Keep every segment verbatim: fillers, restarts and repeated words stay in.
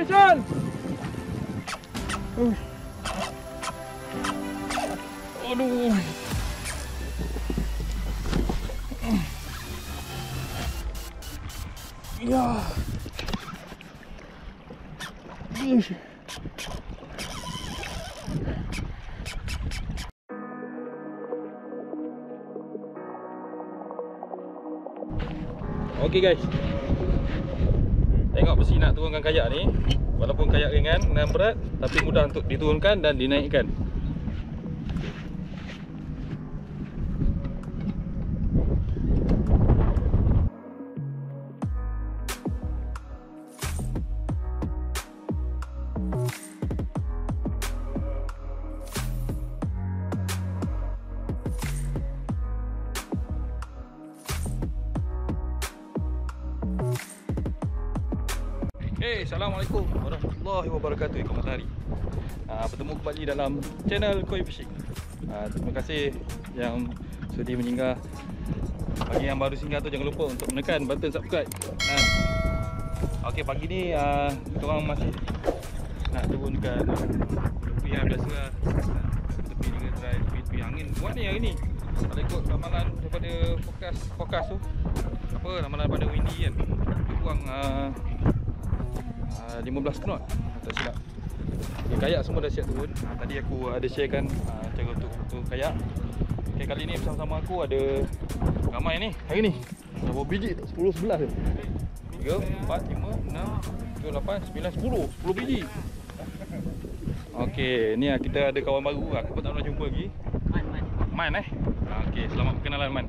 Sean. Uh. Aduh. Ya. Ish. Okey guys. Tengok besi nak turunkan kayak ni. Walaupun kayak ringan dan berat, tapi mudah untuk diturunkan dan dinaikkan. Hey, Assalamualaikum warahmatullahi wabarakatuh. Ikan matahari. uh, Bertemu kembali dalam channel Koi Fishing. uh, Terima kasih yang sudi mensinggah. Bagi yang baru singgah tu jangan lupa untuk menekan button subscribe. uh, Okey, pagi ni uh, kita orang masih nak turunkan tepi yang biasa lah. Tepi dengan dry, tepi angin buat ni hari ni. Kalau ikut ramalan daripada forecast forecast tu, apa ramalan pada windy kan, dia buang uh, Uh, lima belas knot tak silap. Okay, kayak semua dah siap turun. uh, Tadi aku ada sharekan uh, cara untuk turun kayak. Okay, kali ni bersama-sama aku ada ramai ni hari ni. Berapa biji tu? sepuluh, sebelas ke? tiga, empat, lima, enam, tujuh, lapan, sembilan, sepuluh. sepuluh biji. Okay, ni lah, kita ada kawan baru. Aku pun tak pernah jumpa lagi. Man, Man. Man eh? Okay, selamat berkenalan Man.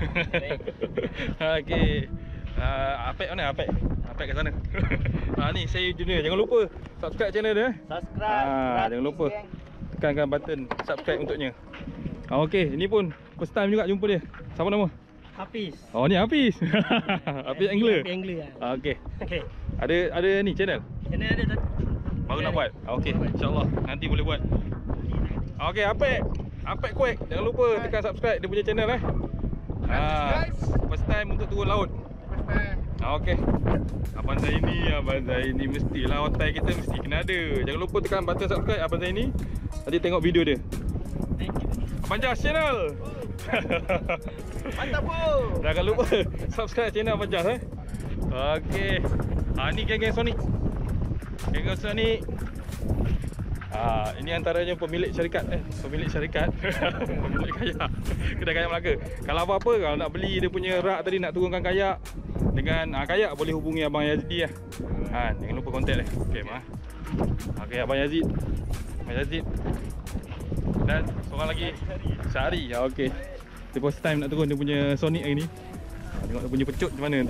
Okay, uh, Apek mana Apek? Apek kat sana. Ha, ni saya Junior. Jangan lupa subscribe channel dia. Subscribe. Ha, jangan lupa tekankan button subscribe untuknya. Ha, okey, ini pun first time juga jumpa dia. Siapa nama? Hafiz. Oh, ni Hafiz. Hafiz angler. Hafiz angler. Ha, okey. Okey. Ada ada ni channel. Channel ada tak? Baru nak buat. Ha, okey. Insya-Allah nanti boleh buat. Ha, okey, Apek. Apek kuek. Jangan lupa tekan subscribe dia punya channel eh. Ha, first time untuk turun laut. Ah, okey. Abang Zaini, Abang Zaini mestilah otai kita mesti kena ada. Jangan lupa tekan button subscribe Abang Zaini. Nanti tengok video dia. Thank you. Abang Jas channel. Mantap bro. Jangan lupa subscribe channel Abang Jas eh. Okey. Ah, ni geng-geng Sonic. Geng-geng Sonic. Ah, ini antaranya pemilik syarikat eh, pemilik syarikat. Pemilik kayak. Kedai kayak Melaka. Kalau apa-apa, kalau nak beli dia punya rak tadi nak turunkan kayak dengan ah, kayak boleh hubungi Abang Yazid lah. Ha, jangan lupa kontak dia. Okey, mah. Okey, Abang Yazid. Abang Yazid. Dan seorang lagi Syahri. Ya, okey. Dia first time nak turun dia punya Sonic hari ni. Ha, tengok dia punya pecut macam mana nanti.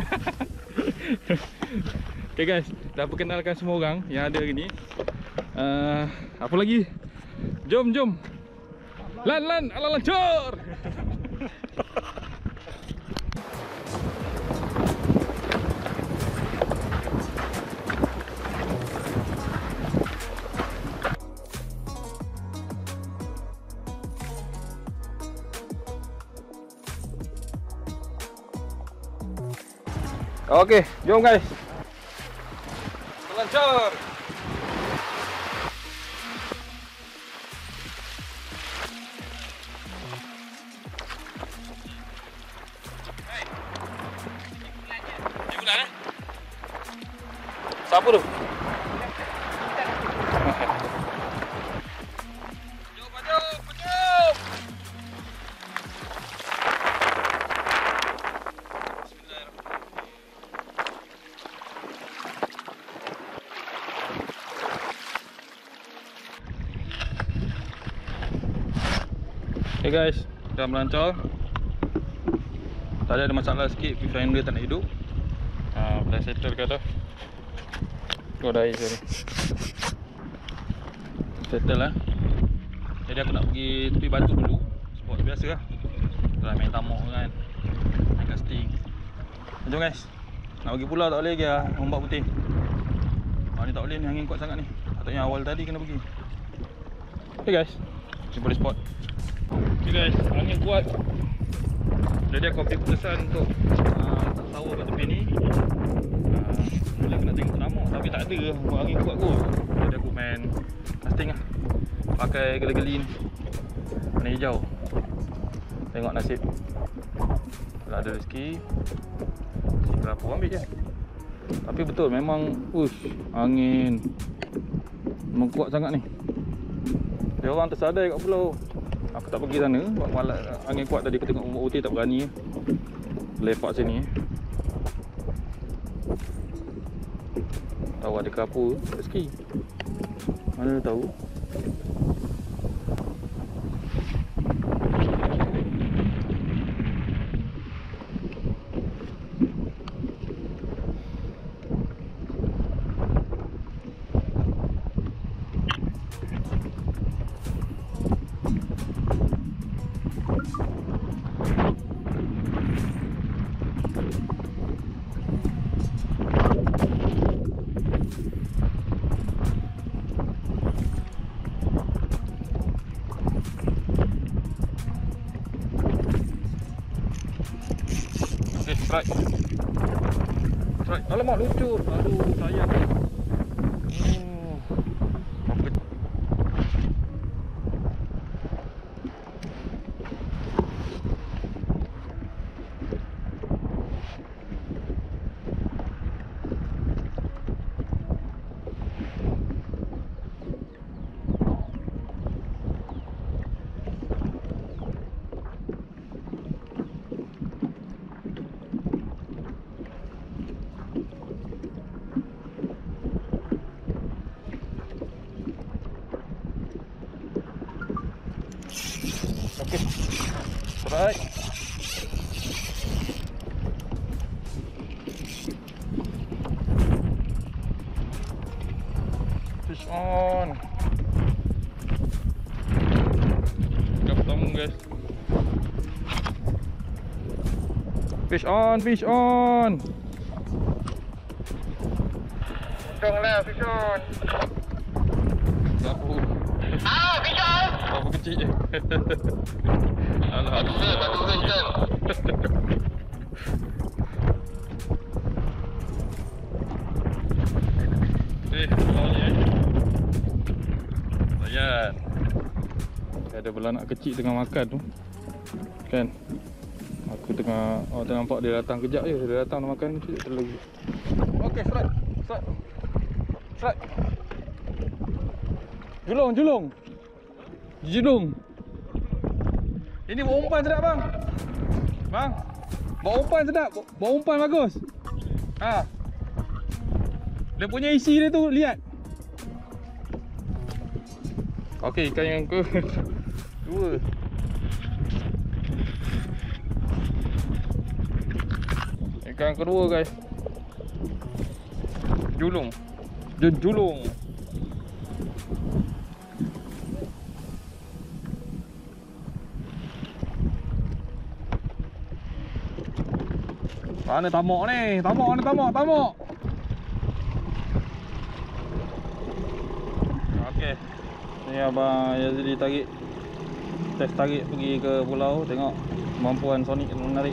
Okey guys, dah perkenalkan semua orang yang ada hari ni. Uh, apa lagi? Jom, jom. Lan, lan, ala lancur. Okey, jom guys. Lancar. Siapa tu? Jom, jom, jom. Okay guys, dah melancar. Tadi ada masalah sikit, viewfinder tak nak hidup. Ha, dah settle ke dah. Oh, dah air ni. Settle lah. Jadi aku nak pergi tepi batu dulu. Spot biasa lah. Dah main tamok kan, main casting. Jom guys. Nak pergi pula tak boleh lagi lah, ombak putih. Ha, ni tak boleh ni, angin kuat sangat ni. Patutnya awal tadi kena pergi. Okay guys, jumpa di spot. Okay guys, angin kuat. Jadi aku ambil keputusan untuk uh, letak tower kat tepi ni. uh, Boleh aku nak tengok penamuk. Tapi tak ada angin kuat kot. Jadi aku main casting lah. Pakai geli-geli ni. Warna hijau. Tengok nasib. Kalau ada rezeki, si kerapu ambil je. Tapi betul memang ush, angin memang kuat sangat ni. Dia orang tersadai kat pulau. Aku tak pergi sana sebab malas angin kuat tadi. Aku tengok O T tak berani lepak sini. Tahu ada kerapu rezeki. Mana tahu. Strike. Strike. Alamak lucu. Aduh sayang. Oh. Apa? Okey. Strike. Fish on. Dah pertama guys. Fish on, fish on. Tonglah fish on. Gapu. Ah, fish on. Oh, kecil je. Alhamdulillah, batu kencang. Eh, bawah ni eh. Layan. Ada belanak kecil tengah makan tu. Kan? Aku tengah, oh tengah nampak dia datang kejap je. Dia datang nak makan kejap tu lagi. Okey, strike. Strike. Strike. Julung, julung. Julung. Ini bawa umpan sedap bang. Bang. Bawa umpan sedap. Bawa umpan bagus. Ha. Dia punya isi dia tu lihat. Okey, ikan yang ke dua. Ikan kedua guys. Julung. Julung. Mana tamok ni? Tamok ni, tamok, tamok. Okey. Ni abang Yazli tarik. Test tarik pergi ke pulau, tengok kemampuan Sonic menarik.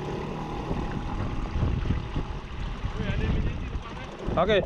Okey.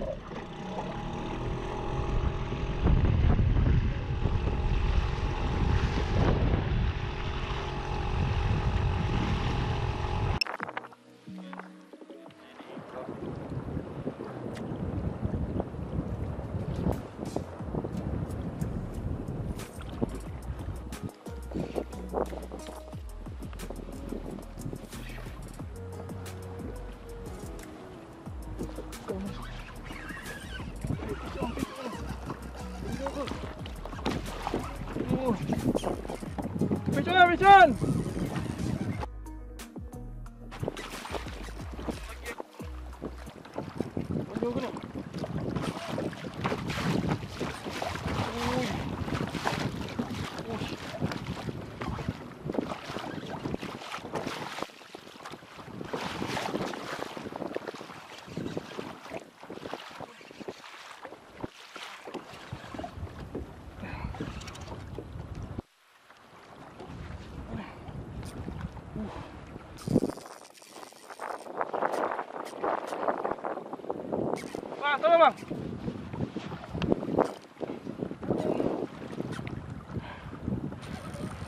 Mission, mission.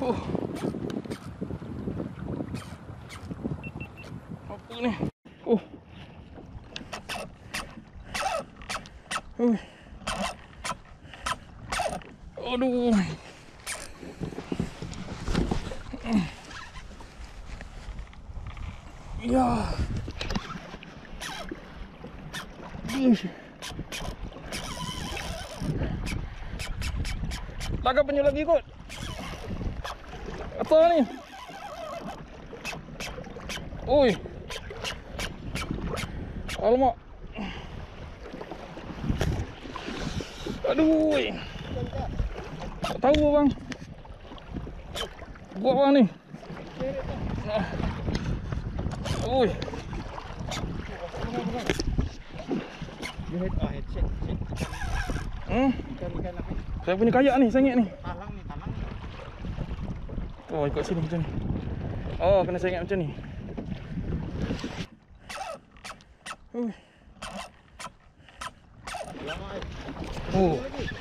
Oh. Apa ni? Oh. Oh. Aduh. Ya. Ish. Tangkap penyu lagi kot. Apa ni? Oi. Alamak. Aduh. Tak tahu bang. Buat bang ni. Oi. Dia head ah head shake. Hmm. Ikan-ikan apa? Saya punya kayak ni, sengit ni. Talang ni, talang ni. Oh, ikut sini macam ni. Oh, kena sengit macam ni. Uh. Lama eh. Oh.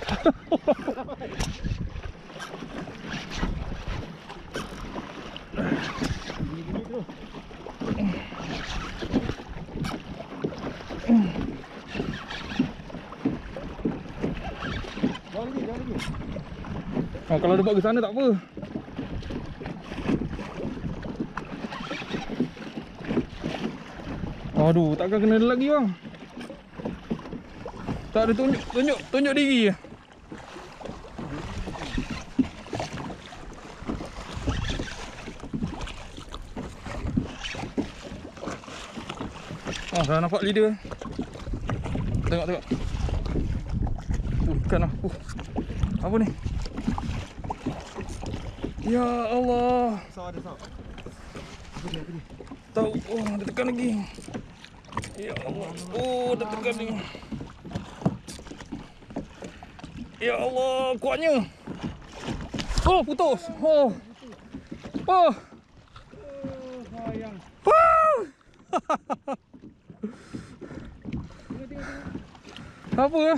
Gini-gini tu. Jauh lagi, jauh lagi. Oh, kalau dapat ke sana tak apa. Aduh, takkan kena lagi bang. Tak ada tunjuk, tunjuk, tunjuk diri je. Oh, dah nampak leader. Tengok, tengok. Uh, ikan lah. Uh. Apa ni? Ya Allah. Saw ada saw. Apa dia, apa dia? Tahu. Oh, dia tekan lagi. Ya Allah. Oh, dia tekan ni. Ya Allah, kuatnya. Oh, putus. Oh. Oh. Oh, sayang. Oh. Tengok, tengok, tengok. Apa ah?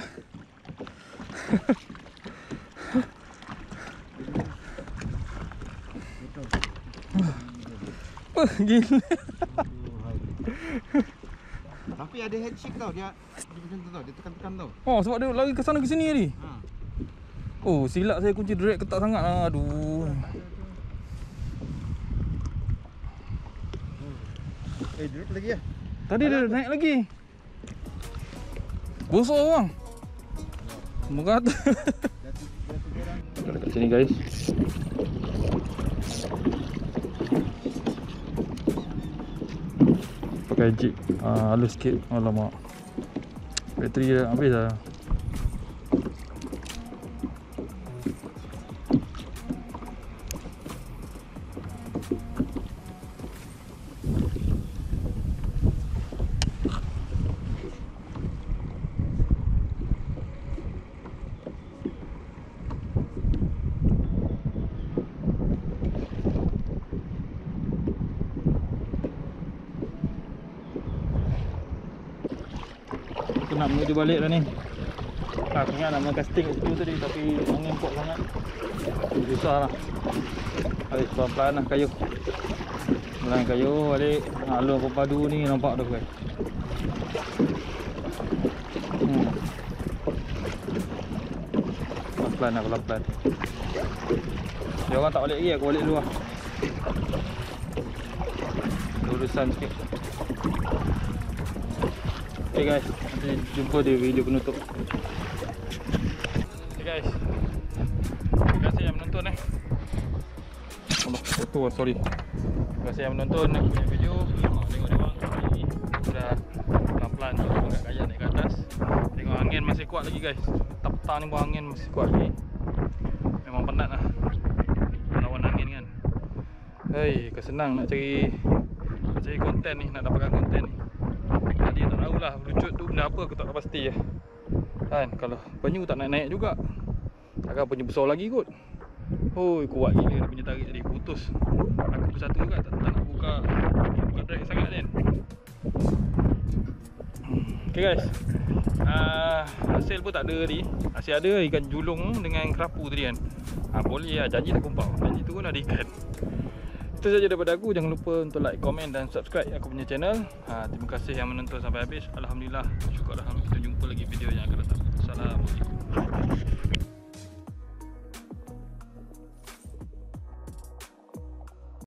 Oh, gila. Tapi ada head shake tau, dia dia macam tu tau, dia tekan-tekan tau. Oh, sebab dia lari ke sana ke sini tadi. Ha. Oh, silap saya kunci direct ketat sangat. Aduh. Eh, drop lagi ya. Tadi dia naik lagi. Bosok bang. Muka tu. Dekat sini guys. Pakai jig uh, halus sikit. Alamak. Bateri dah habis dah. Aku nak menuju balik dah ni. Aku ingat nak main casting kat situ tadi, tapi angin kuat sangat. Susah lah. Balik pelan-pelan lah kayu. Pelan kayu balik. Alur pepadu ni nampak tu guys. Hmm. Pelan-pelan lah, pelan-pelan. Dia orang tak balik lagi, aku balik dulu lah. Urusan sikit. Okay guys, nanti jumpa di video penutup. Okay guys, terima kasih yang menonton eh. Allah, foto sorry. Terima kasih yang menonton aku punya video. Tengok-tengok ni sudah pelan-pelan agak kaya naik ke atas. Tengok angin masih kuat lagi guys. Petang-petang ni pun angin masih kuat lagi. Memang penat lah lawan angin kan. Hei, kesenang nak cari nak cari konten ni, nak dapatkan konten ni. Tadi tak tahulah lucut tu benda apa, aku tak tahu pasti lah. Kan, kalau penyu tak naik-naik juga. Takkan penyu besar lagi kot. Hoi, kuat gila dia punya tarik tadi, putus. Aku bersatu juga, tak, tak nak buka buka drag sangat kan. Okay guys, uh, hasil pun tak ada tadi. Hasil ada ikan julung dengan kerapu tadi kan. ha, boleh lah, janji tak kumpau. Janji tu pun ada ikan. Itu saja daripada aku. Jangan lupa untuk like, komen dan subscribe aku punya channel. ha, Terima kasih yang menonton sampai habis. Alhamdulillah, syukur. Kita jumpa lagi video yang akan datang. Assalamualaikum.